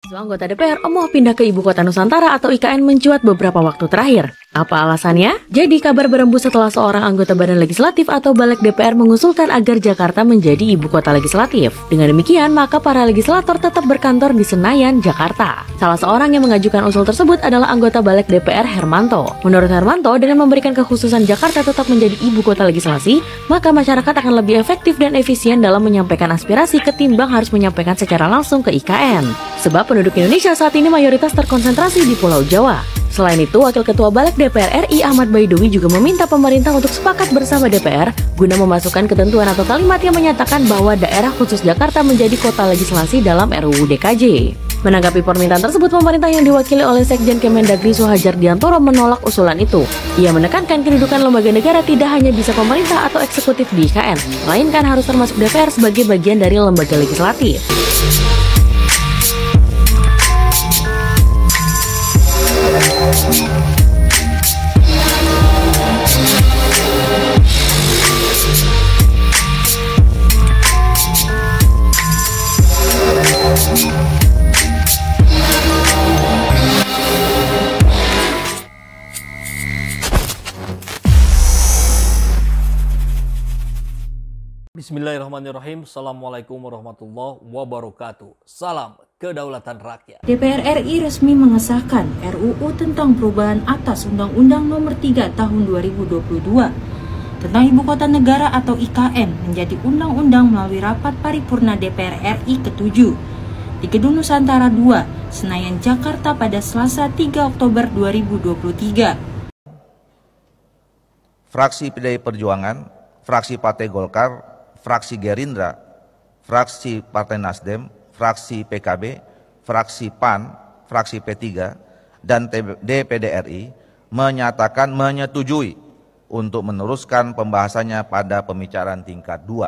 Isu anggota DPR mau pindah ke Ibu Kota Nusantara atau IKN mencuat beberapa waktu terakhir. Apa alasannya? Jadi kabar berembus setelah seorang anggota Badan Legislatif atau Balik DPR mengusulkan agar Jakarta menjadi Ibu Kota Legislatif. Dengan demikian, maka para legislator tetap berkantor di Senayan, Jakarta. Salah seorang yang mengajukan usul tersebut adalah anggota Balik DPR Hermanto. Menurut Hermanto, dengan memberikan kekhususan Jakarta tetap menjadi Ibu Kota Legislasi, maka masyarakat akan lebih efektif dan efisien dalam menyampaikan aspirasi ketimbang harus menyampaikan secara langsung ke IKN. Sebab penduduk Indonesia saat ini mayoritas terkonsentrasi di Pulau Jawa. Selain itu, Wakil Ketua Balik DPR RI Ahmad Baidowi juga meminta pemerintah untuk sepakat bersama DPR guna memasukkan ketentuan atau kalimat yang menyatakan bahwa daerah khusus Jakarta menjadi kota legislasi dalam RUU DKJ. Menanggapi permintaan tersebut, pemerintah yang diwakili oleh Sekjen Kemendagri Soehajar Diantoro menolak usulan itu. Ia menekankan kedudukan lembaga negara tidak hanya bisa pemerintah atau eksekutif di IKN, melainkan harus termasuk DPR sebagai bagian dari lembaga legislatif. Bismillahirrahmanirrahim. Assalamualaikum warahmatullahi wabarakatuh. Salam kedaulatan rakyat. DPR RI resmi mengesahkan RUU tentang perubahan atas Undang-Undang Nomor 3 Tahun 2022 tentang Ibu Kota Negara atau IKN menjadi undang-undang melalui rapat paripurna DPR RI ke-7 di Gedung Nusantara 2, Senayan, Jakarta pada Selasa 3 Oktober 2023. Fraksi PDI Perjuangan, fraksi Partai Golkar, fraksi Gerindra, fraksi Partai Nasdem, fraksi PKB, fraksi PAN, fraksi P3, dan DPD RI menyatakan menyetujui untuk meneruskan pembahasannya pada pembicaraan tingkat 2.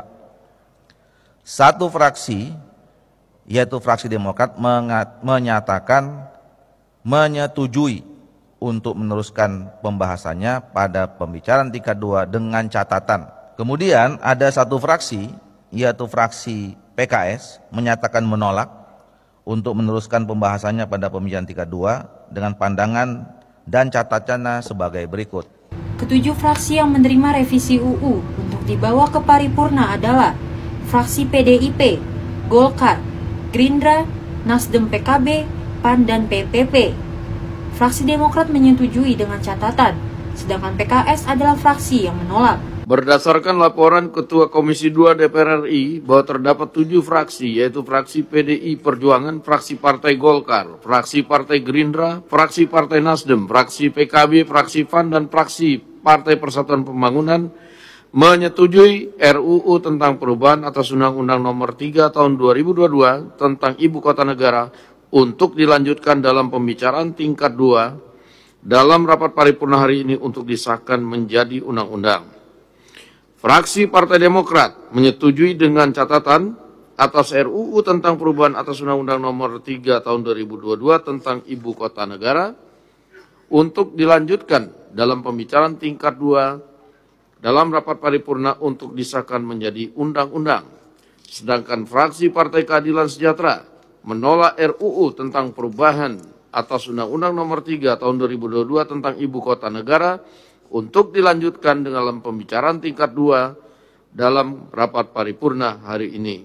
Satu fraksi, yaitu fraksi Demokrat, menyatakan menyetujui untuk meneruskan pembahasannya pada pembicaraan tingkat 2 dengan catatan. Kemudian ada satu fraksi, yaitu fraksi PKS, menyatakan menolak untuk meneruskan pembahasannya pada pembicaraan tingkat 2 dengan pandangan dan catatannya sebagai berikut. Ketujuh fraksi yang menerima revisi UU untuk dibawa ke paripurna adalah fraksi PDIP, Golkar, Gerindra, Nasdem, PKB, PAN, dan PPP. Fraksi Demokrat menyetujui dengan catatan, sedangkan PKS adalah fraksi yang menolak. Berdasarkan laporan Ketua Komisi 2 DPR RI bahwa terdapat 7 fraksi, yaitu fraksi PDI Perjuangan, fraksi Partai Golkar, fraksi Partai Gerindra, fraksi Partai Nasdem, fraksi PKB, fraksi PAN, dan fraksi Partai Persatuan Pembangunan, menyetujui RUU tentang perubahan atas Undang-Undang Nomor 3 Tahun 2022 tentang Ibu Kota Negara untuk dilanjutkan dalam pembicaraan tingkat 2 dalam rapat paripurna hari ini untuk disahkan menjadi undang-undang. Fraksi Partai Demokrat menyetujui dengan catatan atas RUU tentang perubahan atas Undang-Undang Nomor 3 Tahun 2022 tentang Ibu Kota Negara untuk dilanjutkan dalam pembicaraan tingkat 2 dalam rapat paripurna untuk disahkan menjadi undang-undang. Sedangkan fraksi Partai Keadilan Sejahtera menolak RUU tentang perubahan atas Undang-Undang Nomor 3 Tahun 2022 tentang Ibu Kota Negara untuk dilanjutkan dalam pembicaraan tingkat 2 dalam rapat paripurna hari ini.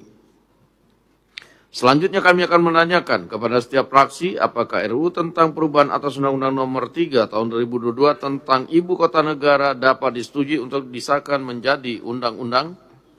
Selanjutnya kami akan menanyakan kepada setiap fraksi apakah RUU tentang perubahan atas Undang-Undang Nomor 3 Tahun 2022 tentang Ibu Kota Negara dapat disetujui untuk disahkan menjadi undang-undang.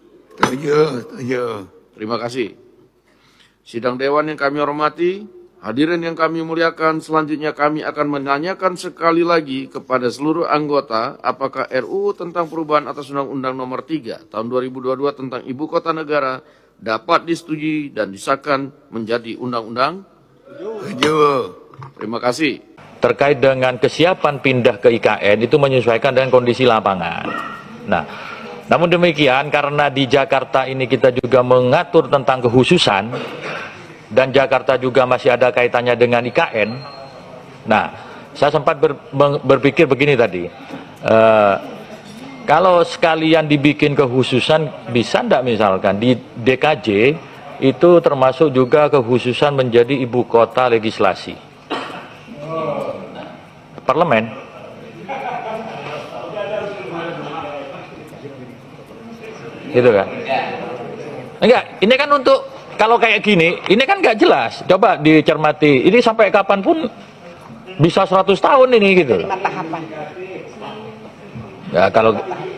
Terima kasih. Sidang Dewan yang kami hormati, hadirin yang kami muliakan, selanjutnya kami akan menanyakan sekali lagi kepada seluruh anggota apakah RUU tentang perubahan atas Undang-Undang Nomor 3 Tahun 2022 tentang Ibu Kota Negara dapat disetujui dan disahkan menjadi undang-undang. Terima kasih. Terkait dengan kesiapan pindah ke IKN itu menyesuaikan dengan kondisi lapangan. Nah, namun demikian karena di Jakarta ini kita juga mengatur tentang kekhususan, dan Jakarta juga masih ada kaitannya dengan IKN. Nah, saya sempat berpikir begini tadi, kalau sekalian dibikin kekhususan, bisa enggak misalkan di DKJ itu termasuk juga kekhususan menjadi ibu kota legislasi. Parlemen. Gitu kan? Enggak, ini kan untuk, kalau kayak gini, ini kan nggak jelas. Coba dicermati, ini sampai kapanpun bisa 100 tahun ini gitu. Ya kalau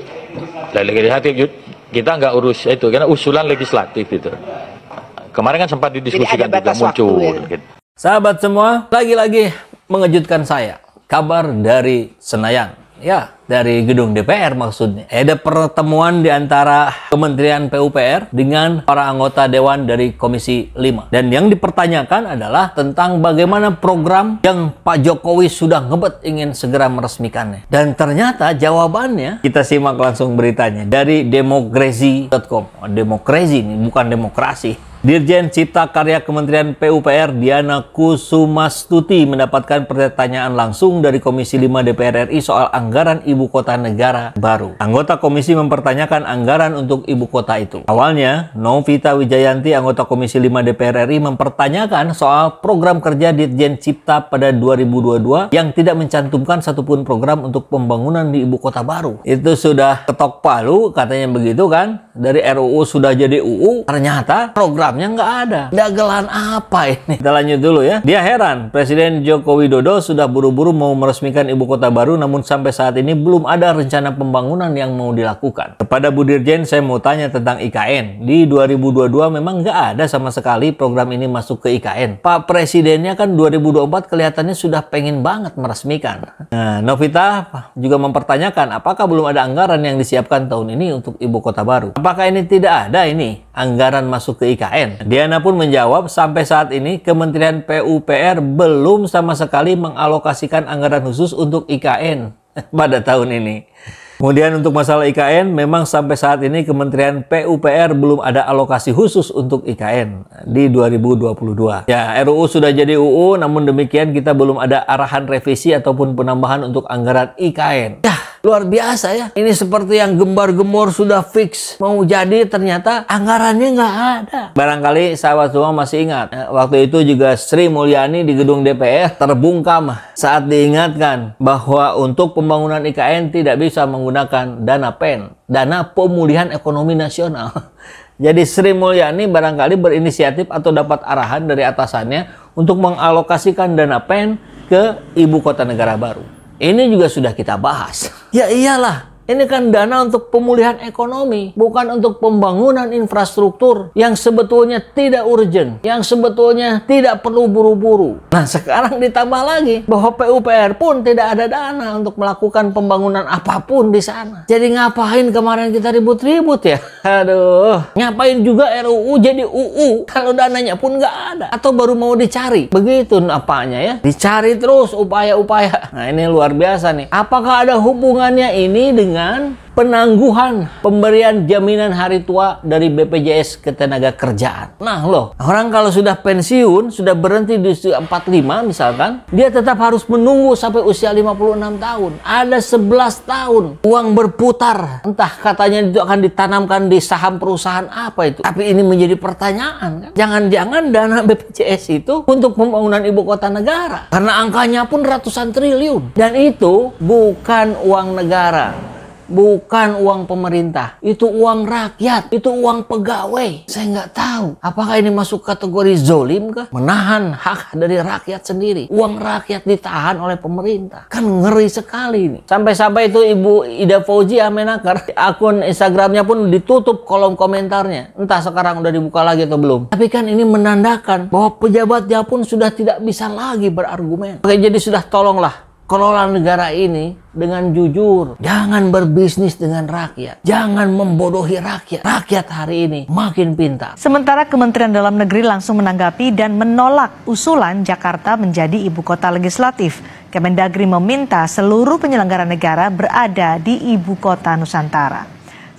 legislatif kita nggak urus itu, karena usulan legislatif itu. Kemarin kan sempat didiskusikan juga muncul. Gitu. Sahabat semua, lagi-lagi mengejutkan saya. Kabar dari Senayan. Ya, dari gedung DPR maksudnya. Ada pertemuan di antara Kementerian PUPR dengan para anggota Dewan dari Komisi 5. Dan yang dipertanyakan adalah tentang bagaimana program yang Pak Jokowi sudah ngebet ingin segera meresmikannya. Dan ternyata jawabannya, kita simak langsung beritanya dari democracy.com. Demokrasi ini bukan demokrasi. Dirjen Cipta Karya Kementerian PUPR Diana Kusumastuti mendapatkan pertanyaan langsung dari Komisi 5 DPR RI soal anggaran Ibu Kota Negara baru. Anggota komisi mempertanyakan anggaran untuk Ibu Kota itu. Awalnya, Novita Wijayanti, anggota Komisi 5 DPR RI mempertanyakan soal program kerja Dirjen Cipta pada 2022 yang tidak mencantumkan satupun program untuk pembangunan di Ibu Kota baru. Itu sudah ketok palu, katanya begitu kan. Dari RUU sudah jadi UU, ternyata programnya nggak ada. Dagelan apa ini? Kita lanjut dulu ya. Dia heran, Presiden Joko Widodo sudah buru-buru mau meresmikan ibu kota baru, namun sampai saat ini belum ada rencana pembangunan yang mau dilakukan. Kepada Bu Dirjen, saya mau tanya tentang IKN. Di 2022 memang nggak ada sama sekali program ini masuk ke IKN. Pak Presidennya kan 2024 kelihatannya sudah pengen banget meresmikan. Nah, Novita juga mempertanyakan apakah belum ada anggaran yang disiapkan tahun ini untuk ibu kota baru. Apakah ini tidak ada ini anggaran masuk ke IKN? Diana pun menjawab, sampai saat ini Kementerian PUPR belum sama sekali mengalokasikan anggaran khusus untuk IKN pada tahun ini. Kemudian untuk masalah IKN, memang sampai saat ini Kementerian PUPR belum ada alokasi khusus untuk IKN di 2022. Ya, RUU sudah jadi UU, namun demikian kita belum ada arahan revisi ataupun penambahan untuk anggaran IKN. Ya, luar biasa ya. Ini seperti yang gembar-gembor sudah fix mau jadi, ternyata anggarannya nggak ada. Barangkali sahabat semua masih ingat, waktu itu juga Sri Mulyani di gedung DPR terbungkam saat diingatkan bahwa untuk pembangunan IKN tidak bisa menggunakan dana PEN, dana pemulihan ekonomi nasional. Jadi Sri Mulyani barangkali berinisiatif atau dapat arahan dari atasannya untuk mengalokasikan dana PEN ke ibu kota negara baru. Ini juga sudah kita bahas. Ya iyalah, ini kan dana untuk pemulihan ekonomi, bukan untuk pembangunan infrastruktur yang sebetulnya tidak urgent, yang sebetulnya tidak perlu buru-buru. Nah, sekarang ditambah lagi bahwa PUPR pun tidak ada dana untuk melakukan pembangunan apapun di sana. Jadi ngapain kemarin kita ribut-ribut ya? Aduh, ngapain juga RUU jadi UU kalau dananya pun nggak ada? Atau baru mau dicari? Begitu apanya ya? Dicari terus upaya-upaya. Nah, ini luar biasa nih. Apakah ada hubungannya ini dengan penangguhan pemberian jaminan hari tua dari BPJS Ketenagakerjaan? Nah loh, orang kalau sudah pensiun, sudah berhenti di usia 45 misalkan, dia tetap harus menunggu sampai usia 56 tahun. Ada 11 tahun uang berputar. Entah katanya itu akan ditanamkan di saham perusahaan apa itu. Tapi ini menjadi pertanyaan kan? Jangan-jangan dana BPJS itu untuk pembangunan ibu kota negara. Karena angkanya pun ratusan triliun. Dan itu bukan uang negara. Bukan uang pemerintah, itu uang rakyat, itu uang pegawai. Saya nggak tahu, apakah ini masuk kategori zolim kah? Menahan hak dari rakyat sendiri. Uang rakyat ditahan oleh pemerintah. Kan ngeri sekali ini. Sampai-sampai itu Ibu Ida Fauzia Menaker, akun Instagramnya pun ditutup kolom komentarnya. Entah sekarang udah dibuka lagi atau belum. Tapi kan ini menandakan bahwa pejabatnya pun sudah tidak bisa lagi berargumen. Oke, jadi sudah tolonglah kelola negara ini dengan jujur. Jangan berbisnis dengan rakyat. Jangan membodohi rakyat. Rakyat hari ini makin pintar. Sementara Kementerian Dalam Negeri langsung menanggapi dan menolak usulan Jakarta menjadi ibu kota legislatif. Kemendagri meminta seluruh penyelenggara negara berada di ibu kota Nusantara.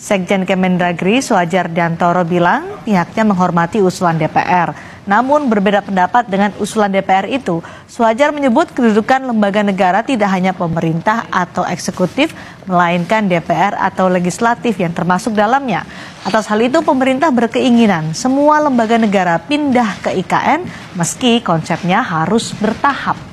Sekjen Kemendagri Soehardi Antoro bilang pihaknya menghormati usulan DPR. Namun berbeda pendapat dengan usulan DPR itu. Soehardi menyebut kedudukan lembaga negara tidak hanya pemerintah atau eksekutif, melainkan DPR atau legislatif yang termasuk dalamnya. Atas hal itu pemerintah berkeinginan semua lembaga negara pindah ke IKN meski konsepnya harus bertahap.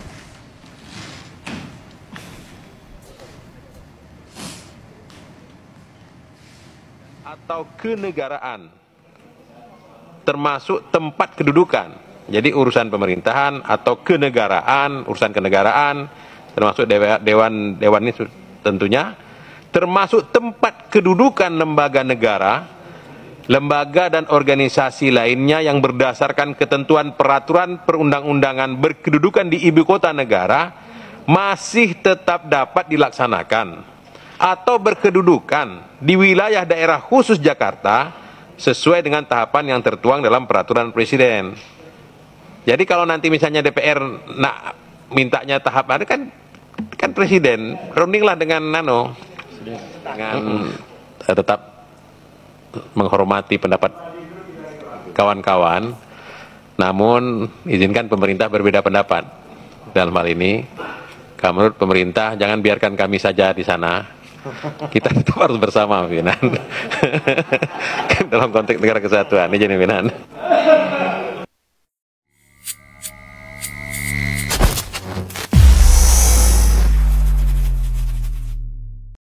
Atau kenegaraan, termasuk tempat kedudukan. Jadi urusan pemerintahan atau kenegaraan, urusan kenegaraan, termasuk dewan ini tentunya, termasuk tempat kedudukan lembaga negara, lembaga dan organisasi lainnya yang berdasarkan ketentuan peraturan perundang-undangan berkedudukan di ibu kota negara masih tetap dapat dilaksanakan atau berkedudukan di wilayah daerah khusus Jakarta sesuai dengan tahapan yang tertuang dalam peraturan presiden. Jadi kalau nanti misalnya DPR nak mintanya tahap ada kan presiden rundinglah dengan dengan tetap menghormati pendapat kawan-kawan, namun izinkan pemerintah berbeda pendapat dalam hal ini. Kalau menurut pemerintah jangan biarkan kami saja di sana. Kita tetap harus bersama, pimpinan. Dalam konteks negara kesatuan, ini jadi pimpinan.